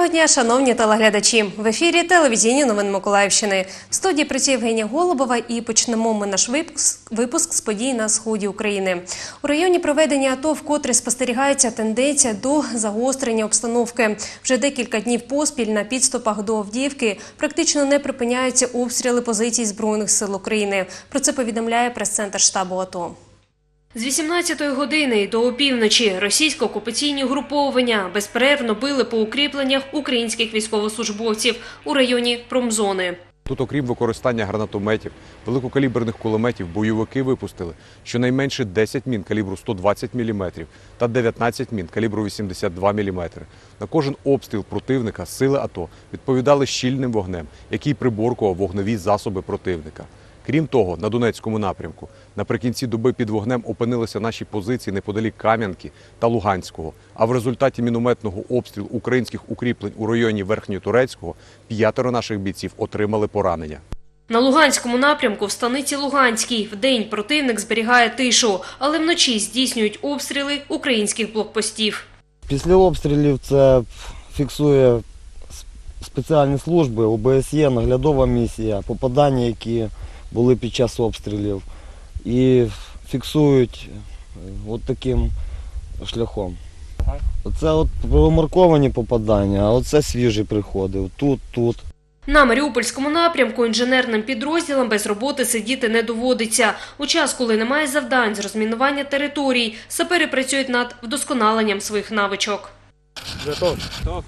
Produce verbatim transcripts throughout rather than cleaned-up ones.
Доброго дня, шановні телеглядачі! В ефірі телевізійні новини Миколаївщини. В студії працює Євгенія Голубова і почнемо ми наш випуск, випуск з подій на сході України. У районі проведення АТО вкотре спостерігається тенденція до загострення обстановки. Вже декілька днів поспіль на підступах до Авдіївки практично не припиняються обстріли позицій Збройних сил України. Про це повідомляє прес-центр штабу АТО. З вісімнадцятої години до опівночі російсько-окупаційні угруповання безперервно били по укріпленнях українських військовослужбовців у районі промзони. Тут, окрім використання гранатометів, великокаліберних кулеметів, бойовики випустили щонайменше десять мін калібру сто двадцять міліметрів та дев'ятнадцять мін калібру вісімдесят два міліметри. На кожен обстріл противника сили АТО відповідали щільним вогнем, який приборкував вогневі засоби противника. Крім того, на Донецькому напрямку наприкінці доби під вогнем опинилися наші позиції неподалік Кам'янки та Луганського, а в результаті мінометного обстрілу українських укріплень у районі Верхньотурецького п'ятеро наших бійців отримали поранення. На Луганському напрямку в станиці Луганській вдень противник зберігає тишу, але вночі здійснюють обстріли українських блокпостів. Після обстрілів це фіксує спеціальні служби, О Б С Є, наглядова місія, попадання, які були під час обстрілів, і фіксують от таким шляхом. Оце от промарковані попадання, а оце свіжі приходи, тут, тут. На Маріупольському напрямку інженерним підрозділам без роботи сидіти не доводиться. У час, коли немає завдань з розмінування територій, сапери працюють над вдосконаленням своїх навичок. Готов. Готов.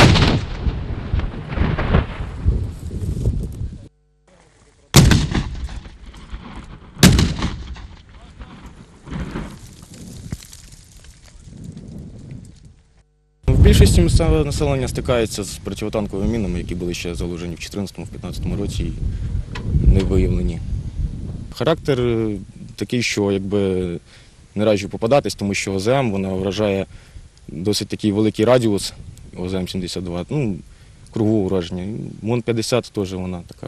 В більшості місцевого населення стикається з протитанковими мінами, які були ще заложені в чотирнадцятому-п'ятнадцятому році і не виявлені. Характер такий, що якби не раджу попадатись, тому що О З М вона вражає досить такий великий радіус, О З М сімдесят два, ну, кругового ураження. МОН п'ятдесят теж вона така,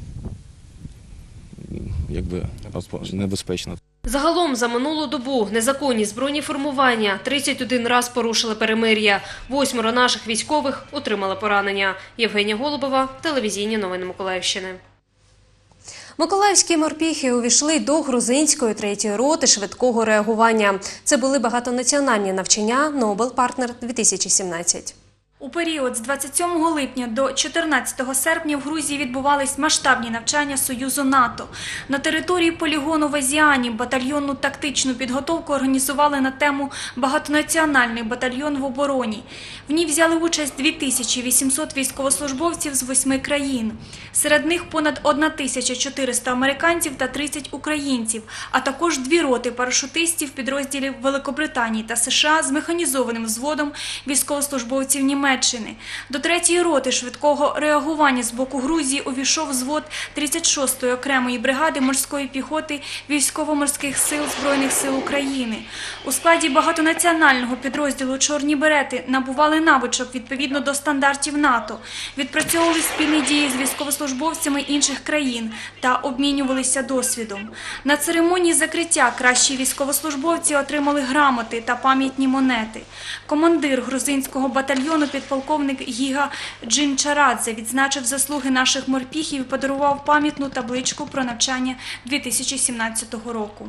якби, небезпечна. Загалом за минулу добу незаконні збройні формування тридцять один раз порушили перемир'я. Восьмеро наших військових отримали поранення. Євгенія Голубова, телевізійні новини Миколаївщини. Миколаївські морпіхи увійшли до грузинської третьої роти швидкого реагування. Це були багатонаціональні навчання «Нобел Партнер-дві тисячі сімнадцять». У період з двадцять сьомого липня до чотирнадцятого серпня в Грузії відбувались масштабні навчання Союзу НАТО. На території полігону в Азіані батальйонну тактичну підготовку організували на тему «Багатонаціональний батальйон в обороні». В ній взяли участь дві тисячі вісімсот військовослужбовців з восьми країн. Серед них понад тисяча чотириста американців та тридцять українців, а також дві роти парашутистів підрозділів Великобританії та США з механізованим взводом військовослужбовців Німеччини. До третьої роти швидкого реагування з боку Грузії увійшов взвод тридцять шостої окремої бригади морської піхоти Військово-морських сил Збройних сил України. У складі багатонаціонального підрозділу «Чорні берети» набували навичок відповідно до стандартів НАТО, відпрацьовували спільні дії з військовослужбовцями інших країн та обмінювалися досвідом. На церемонії закриття кращі військовослужбовці отримали грамоти та пам'ятні монети. Командир грузинського батальйону підполковник Гіга Джинчарадзе відзначив заслуги наших морпіхів і подарував пам'ятну табличку про навчання дві тисячі сімнадцятого року.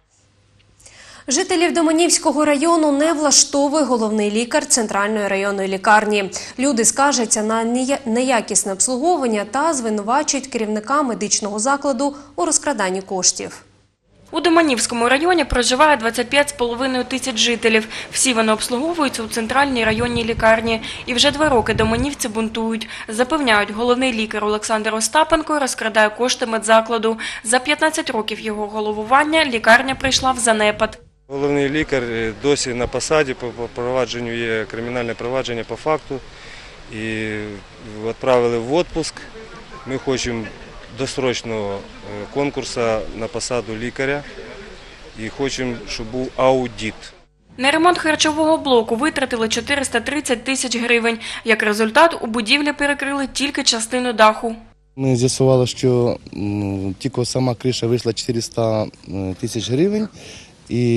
Жителів Доманівського району не влаштовує головний лікар центральної районної лікарні. Люди скаржаться на неякісне обслуговування та звинувачують керівника медичного закладу у розкраданні коштів. У Доманівському районі проживає двадцять п'ять з половиною тисяч жителів. Всі вони обслуговуються у центральній районній лікарні. І вже два роки доманівці бунтують. Запевняють, головний лікар Олександр Остапенко розкрадає кошти медзакладу. За п'ятнадцять років його головування лікарня прийшла в занепад. Головний лікар досі на посаді, по провадженню є кримінальне провадження по факту. І відправили в відпуск. Ми хочемо досрочного конкурсу на посаду лікаря і хочемо, щоб був аудит. На ремонт харчового блоку витратили чотириста тридцять тисяч гривень. Як результат, у будівлі перекрили тільки частину даху. Ми з'ясували, що тільки сама криша вийшла чотириста тисяч гривень і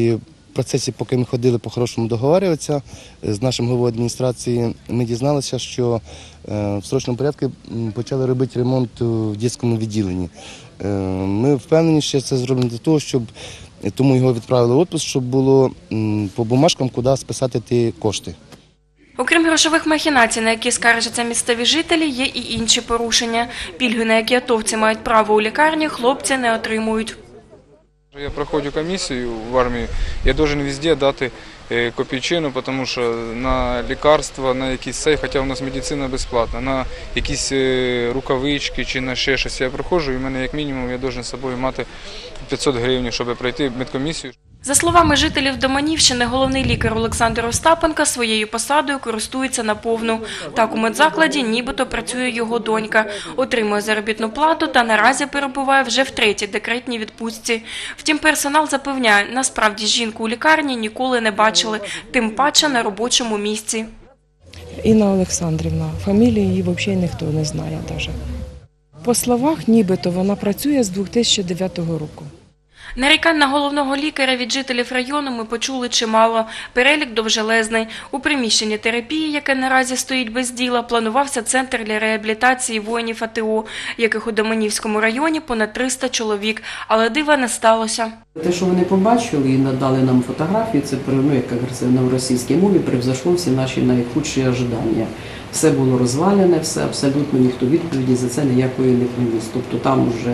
В процесі, поки ми ходили по-хорошому договорюватися з нашим головою адміністрації, ми дізналися, що в срочному порядку почали робити ремонт в дитячому відділенні. Ми впевнені, що це зроблено для того, щоб тому його відправили в відпуск, щоб було по бумажкам, куди списати ті кошти. Окрім грошових махінацій, на які скаржаться місцеві жителі, є і інші порушення. Пільги, на які атовці мають право у лікарні, хлопці не отримують. Я проходжу комісію в армії, я должен везде дати копійчину, тому що на лікарства, на якісь цей, хоча у нас медицина безплатна, на якісь рукавички чи на ще щось я проходжу, і в мене як мінімум я должен з собою мати п'ятсот гривень, щоб пройти медкомісію. За словами жителів Доманівщини, головний лікар Олександр Остапенко своєю посадою користується наповну. Так, у медзакладі нібито працює його донька, отримує заробітну плату та наразі перебуває вже в третій декретній відпустці. Втім, персонал запевняє, насправді жінку у лікарні ніколи не бачили, тим паче на робочому місці. Інна Олександрівна, фамілії її взагалі ніхто не знає навіть. По словах, нібито вона працює з дві тисячі дев'ятого року. Нарікань на головного лікаря від жителів району ми почули чимало. Перелік довжелезний. У приміщенні терапії, яке наразі стоїть без діла, планувався центр для реабілітації воїнів А Те О, яких у Доманівському районі понад триста чоловік. Але дива не сталося. Те, що вони побачили і надали нам фотографії, це, ну, як говориться, на російській мові превзошло всі наші найхудші очікування. Все було розвалене, все абсолютно, ніхто відповіді за це ніякої не приніс. Тобто там вже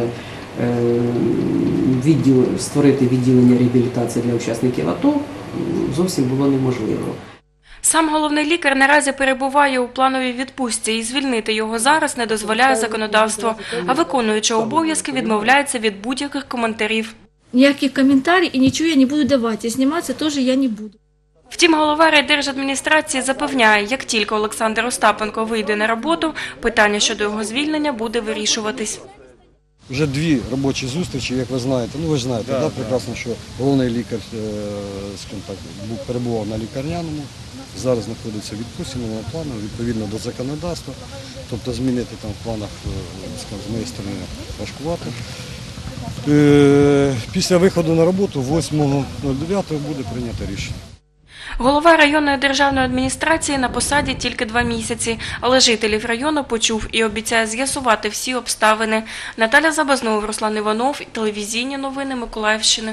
відділ, створити відділення реабілітації для учасників АТО зовсім було неможливо. Сам головний лікар наразі перебуває у плановій відпустці і звільнити його зараз не дозволяє законодавство, а виконуюча обов'язки відмовляється від будь-яких коментарів. Ніяких коментарів і нічого я не буду давати, зніматися теж я не буду. Втім, голова райдержадміністрації запевняє, як тільки Олександр Остапенко вийде на роботу, питання щодо його звільнення буде вирішуватись. Вже дві робочі зустрічі, як ви знаєте. Ну, ви ж знаєте, да, да, прекрасно, що головний лікар так, був, перебував на лікарняному, зараз знаходиться в відпустці, на плану, відповідно до законодавства. Тобто змінити там в планах, скажімо, з моєї сторони важкувато. Після виходу на роботу восьмого дев'ятого буде прийнято рішення. Голова районної державної адміністрації на посаді тільки два місяці, але жителів району почув і обіцяє з'ясувати всі обставини. Наталя Забазнов, Руслан Іванов, телевізійні новини Миколаївщини.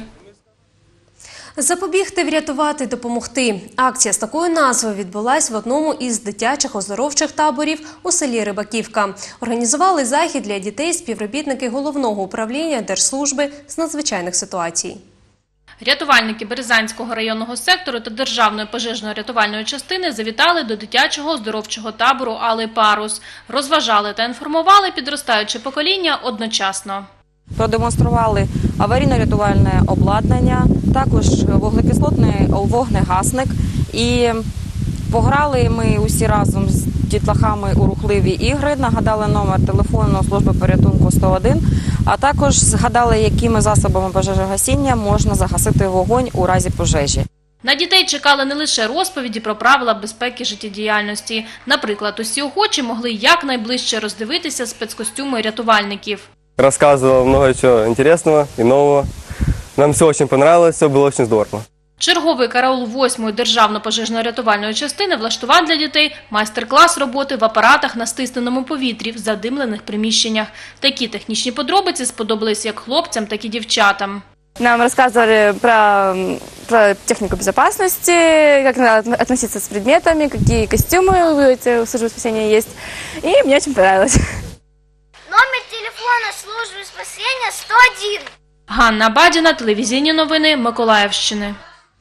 Запобігти, врятувати, допомогти. Акція з такою назвою відбулась в одному із дитячих оздоровчих таборів у селі Рибаківка. Організували захід для дітей співробітники Головного управління Держслужби з надзвичайних ситуацій. Рятувальники Березанського районного сектору та Державної пожежно-рятувальної частини завітали до дитячого оздоровчого табору «Алий парус». Розважали та інформували підростаюче покоління одночасно. Продемонстрували аварійно-рятувальне обладнання, також вуглекислотний вогнегасник. І пограли ми усі разом з дітлахами у рухливі ігри, нагадали номер телефону служби порятунку сто один, а також згадали, якими засобами пожежогасіння можна загасити вогонь у разі пожежі. На дітей чекали не лише розповіді про правила безпеки життєдіяльності. Наприклад, усі охочі могли якнайближче роздивитися спецкостюми рятувальників. Рассказывал много чего интересного и нового. Нам все очень понравилось, все было очень здорово. Черговий караул восьмої державно-пожежно-рятувальної частини влаштував для дітей майстер-клас роботи в апаратах на стисненому повітрі в задимлених приміщеннях. Такі технічні подробиці сподобались як хлопцям, так і дівчатам. Нам рассказывали про, про технику безопасности, как надо относиться с предметами, какие костюмы у службы спасения есть. И мне очень понравилось. Номер телефона служби спасіння сто один. Ганна Бадіна, телевізійні новини Миколаївщини.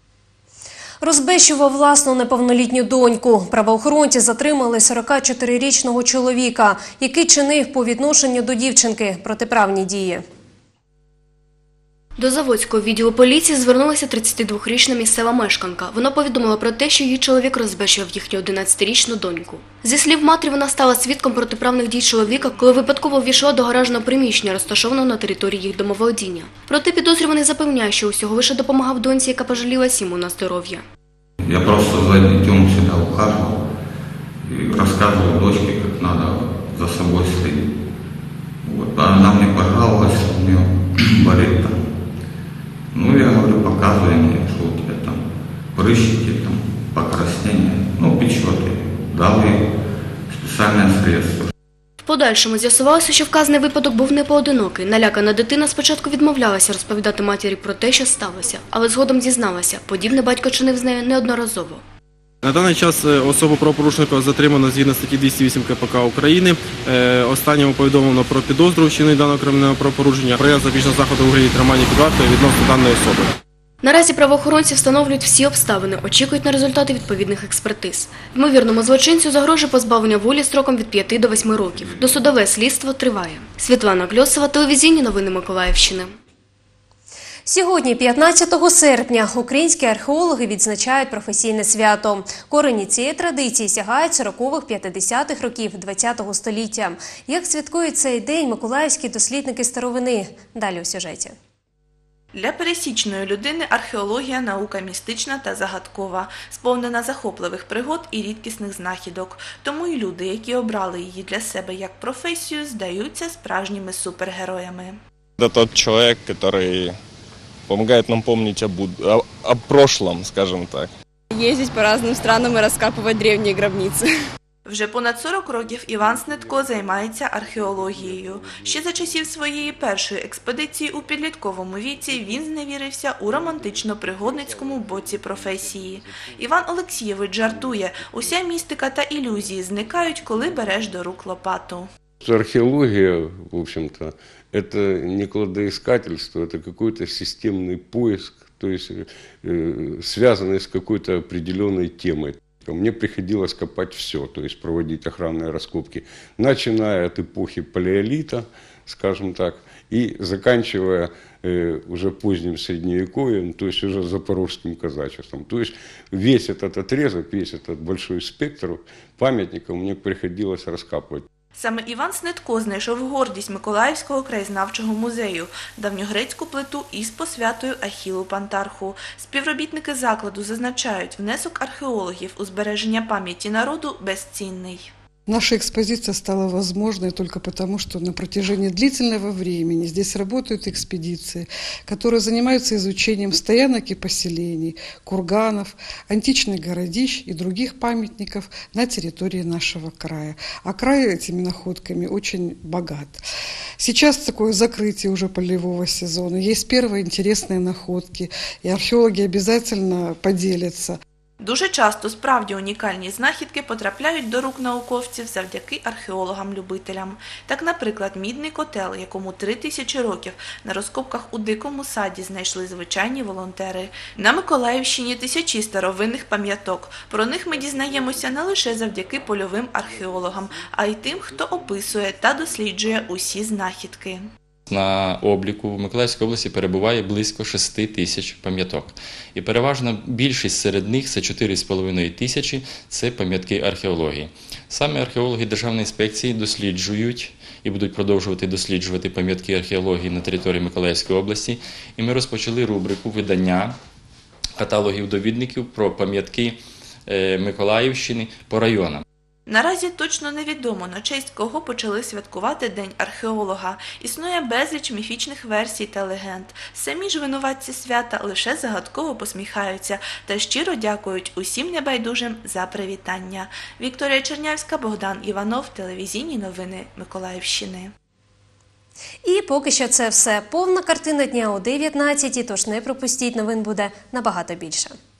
Розбещував власну неповнолітню доньку. Правоохоронці затримали сорокачотирирічного чоловіка, який чинив по відношенню до дівчинки протиправні дії. До Заводського відділу поліції звернулася тридцятидвохрічна місцева мешканка. Вона повідомила про те, що її чоловік розбещував їхню одинадцятирічну доньку. Зі слів матері, вона стала свідком протиправних дій чоловіка, коли випадково ввійшла до гаражного приміщення, розташованого на території їх домоволодіння. Проте підозрюваний запевняє, що усього лише допомагав доньці, яка пожалілась йому на здоров'я. Я просто за дитем всегда ухаживал и рассказывал дочке, как надо за собой следить. Вот. А она мне пожаловалась, что у нее болит там. Ну, я говорю, показывай мне, что у тебя там. прыщики, там, покраснения, ну, печеты. Дал ей специальное средство. В подальшому з'ясувалося, що вказаний випадок був не поодинокий. Налякана дитина спочатку відмовлялася розповідати матері про те, що сталося, але згодом дізналася. Подібне батько чинив з нею неодноразово. На даний час особу правопорушника затримано згідно статті двісті вісім ка пе ка України. Останньому повідомлено про підозру вчинення даного кримінального правопорушення, прояв запобіжного заходу у вигляді тримання під вартою відносно даної особи. Наразі правоохоронці встановлюють всі обставини, очікують на результати відповідних експертиз. Ймовірному злочинцю загрожує позбавлення волі строком від п'яти до восьми років. Досудове слідство триває. Світлана Кльосова, телевізійні новини Миколаївщини. Сьогодні, п'ятнадцятого серпня, українські археологи відзначають професійне свято. Корені цієї традиції сягають сорокових-п'ятдесятих років ХХ століття. Як святкують цей день миколаївські дослідники старовини? Далі у сюжеті. Для пересічної людини археологія – наука містична та загадкова, сповнена захопливих пригод і рідкісних знахідок. Тому й люди, які обрали її для себе як професію, здаються справжніми супергероями. Це той чоловік, який допомагає нам пам'ятати о, о, о прошлом, скажімо так. Їздити по різним странам і розкопувати древні гробниці. Вже понад сорок років Іван Снитко займається археологією. Ще за часів своєї першої експедиції у підлітковому віці він зневірився у романтично-пригодницькому боці професії. Іван Олексійович жартує, уся містика та ілюзії зникають, коли береш до рук лопату. Археология, в общем-то, это не кладоискательство, это какой-то системный поиск, то есть э, связанный с какой-то определенной темой. Мне приходилось копать все, то есть проводить охранные раскопки, начиная от эпохи палеолита, скажем так, и заканчивая э, уже поздним средневековьем, то есть уже запорожским казачеством. То есть весь этот отрезок, весь этот большой спектр памятников мне приходилось раскапывать. Саме Іван Снитко знайшов гордість Миколаївського краєзнавчого музею – давньогрецьку плиту із посвятою Ахілу Пантарху. Співробітники закладу зазначають, внесок археологів у збереження пам'яті народу безцінний. Наша экспозиция стала возможной только потому, что на протяжении длительного времени здесь работают экспедиции, которые занимаются изучением стоянок и поселений, курганов, античных городищ и других памятников на территории нашего края. А край этими находками очень богат. Сейчас такое закрытие уже полевого сезона. Есть первые интересные находки, и археологи обязательно поделятся. Дуже часто справді унікальні знахідки потрапляють до рук науковців завдяки археологам-любителям. Так, наприклад, мідний котел, якому три тисячі років, на розкопках у Дикому Саді знайшли звичайні волонтери. На Миколаївщині тисячі старовинних пам'яток. Про них ми дізнаємося не лише завдяки польовим археологам, а й тим, хто описує та досліджує усі знахідки. На обліку в Миколаївській області перебуває близько шести тисяч пам'яток. І переважно більшість серед них, це чотири з половиною тисячі, це пам'ятки археології. Саме археологи Державної інспекції досліджують і будуть продовжувати досліджувати пам'ятки археології на території Миколаївської області. І ми розпочали рубрику видання каталогів довідників про пам'ятки Миколаївщини по районам. Наразі точно невідомо, на честь кого почали святкувати День археолога. Існує безліч міфічних версій та легенд. Самі ж винуватці свята лише загадково посміхаються та щиро дякують усім небайдужим за привітання. Вікторія Чернявська, Богдан Іванов, телевізійні новини Миколаївщини. І поки що це все. Повна картина дня о дев'ятнадцятій, тож не пропустіть, новин буде набагато більше.